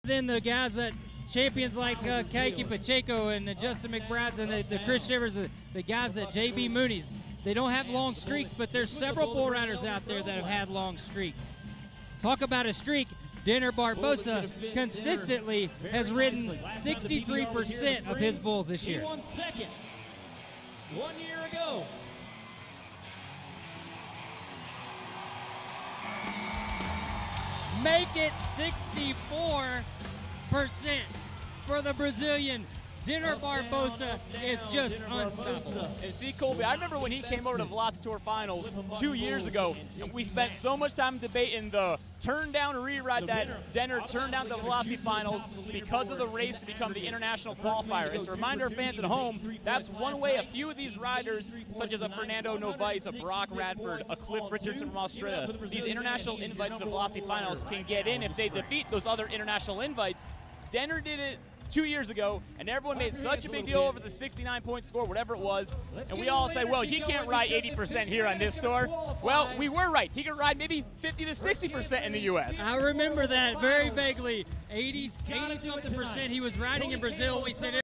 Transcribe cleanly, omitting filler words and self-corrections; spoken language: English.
Then the guys that champions like Keiki Pacheco and Justin McBride's and the Chris Shivers, the guys that JB Mooney's, they don't have long streaks, but there's several bull riders out there that have had long streaks. Talk about a streak. Denner Barbosa consistently has ridden 63% of his bulls this year. He won second 1 year ago. Make it 64% for the Brazilian. Denner Barbosa is just unstoppable. And see, Colby, I remember when he came over to the Velocitour Finals 2 years ago, and we spent so much time debating the turn-down reride that Denner turned down the Velocity Finals because of the race to become the international qualifier. And to remind our fans at home, that's one way a few of these riders, such as a Fernando Novaes, a Brock Radford, a Cliff Richardson from Australia, these international invites to the Velocity Finals can get in if they defeat those other international invites. Denner did it 2 years ago, and everyone made such a big deal over the 69-point score, whatever it was, and we all said, well, he can't ride 80% here on this tour. Well, we were right. He could ride maybe 50 to 60% in the U.S. I remember that very vaguely. 80-something% he was riding in Brazil. We said